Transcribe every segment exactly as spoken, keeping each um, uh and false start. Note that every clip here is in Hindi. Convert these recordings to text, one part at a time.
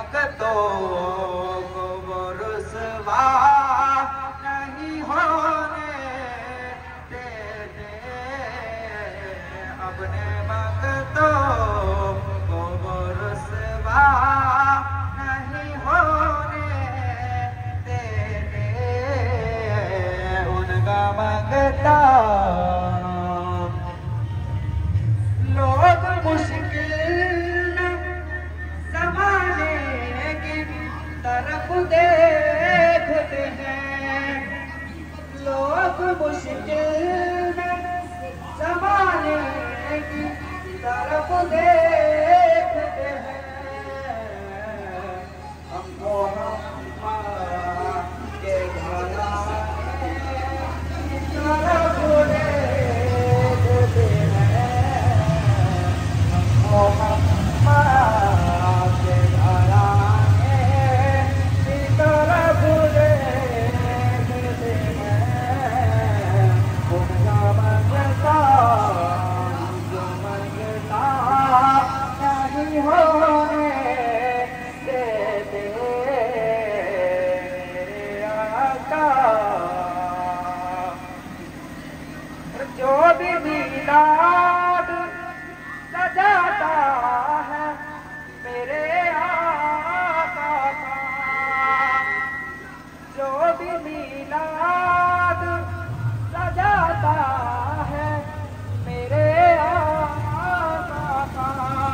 भक्तों को वो रुसवा नहीं होने देते, अपने भक्तों को वो रुसवा नहीं होने देते, उनका मंगता लोग मुश्किल ज़माने की तरफ देखते हैं, लोग मुश्किल ज़माने की तरफ देखते हैं, हमको अम्मा के घराने की तरफ देखते हैं, अम्मा के घराने की तरफ देखते हैं, उनका मंगता जो मंगता नहीं होने देते, आका जो भी मिलाद सजाता है मेरे आका का, जो भी मिलाद सजाता है मेरे आका का,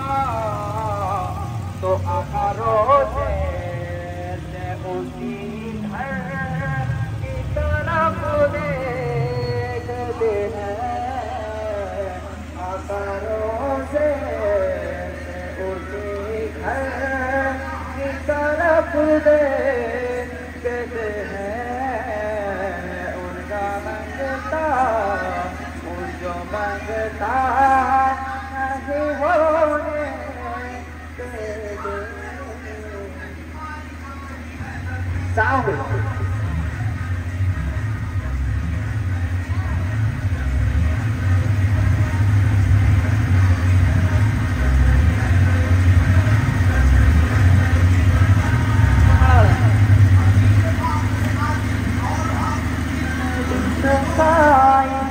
तो आका रोज़े से उसी घर की तरफ देखते हैं, आका रोज़े से उसी घर की तरफ देखते हैं, उनका मंगता जो मंगता नहीं होने देते। Sound Bye.